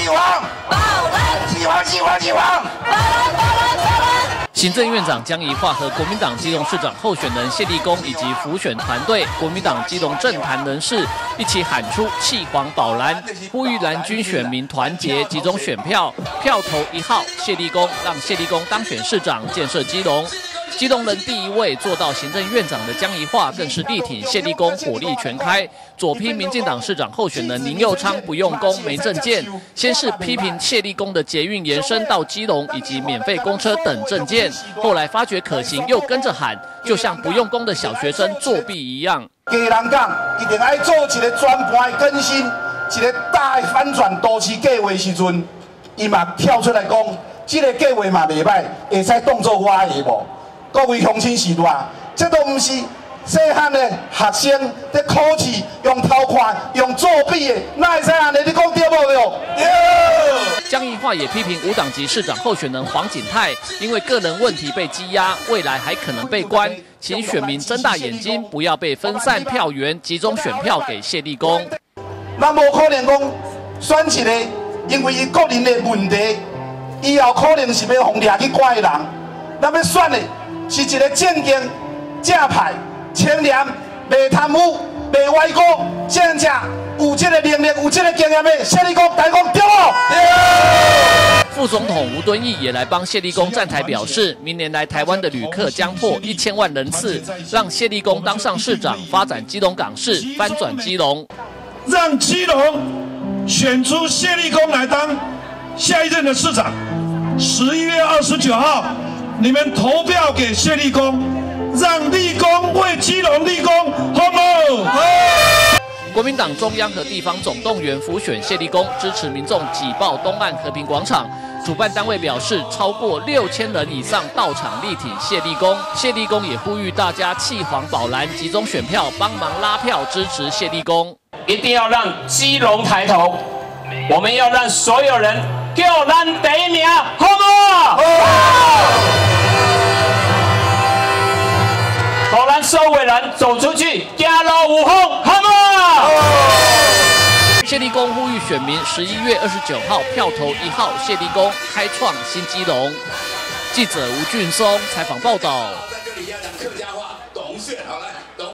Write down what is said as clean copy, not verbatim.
基王，保人，基王，保人。 行政院长江宜桦和国民党基隆市长候选人谢立功以及辅选团队、国民党基隆政坛人士一起喊出弃黄保蓝，呼吁蓝军选民团结，集中选票，票投1号谢立功，让谢立功当选市长，建设基隆。基隆人第一位做到行政院长的江宜桦，更是力挺谢立功，火力全开，左批民进党市长候选人林右昌不用功、没政见，先是批评谢立功的捷运延伸到基隆以及免费公车等政见，后来发觉可行，又跟着喊，就像不用功的小学生作弊一样。 家人讲，一定要做一个全盘的更新，一个大的翻转都市计划时阵，伊嘛跳出来讲，这个计划嘛袂歹，会使当作我的无。各位乡亲时代，这都不是细汉的学生在考试用偷看、用作弊的，哪会使安尼？你讲对不对？ 江宜桦也批评无党籍市长候选人黄锦泰，因为个人问题被羁押，未来还可能被关，请选民睁大眼睛，不要被分散票源，集中选票给谢立功。 咱无可能讲选一个，因为伊个人的问题，以后可能是要互抓去关的人，咱要选的。是一个正经、正派、清廉、袂贪污、袂歪锅、正有这个能力、有这个经验的谢立功，大家讲对不？ 副总统吴敦义也来帮谢立功站台表示，明年来台湾的旅客将破1000万人次，让谢立功当上市长，发展基隆港市，翻转基隆， 让基隆选出谢立功来当下一任的市长。11月29号。你们投票给谢立功，让立功为基隆立功，好不好？ 国民党中央和地方总动员辅选谢立功，支持民众挤爆东岸和平广场。主办单位表示，超过6000人以上到场力挺谢立功。谢立功也呼吁大家弃黄保蓝，集中选票，帮忙拉票支持谢立功。 一定要让基隆抬头，我们要让所有人叫咱第一名，好不好？好，咱所有人走出去，家路有风，好不好？ 谢立功呼吁选民11月29号票投1号谢立功，开创新基隆。记者吴俊松采访报道。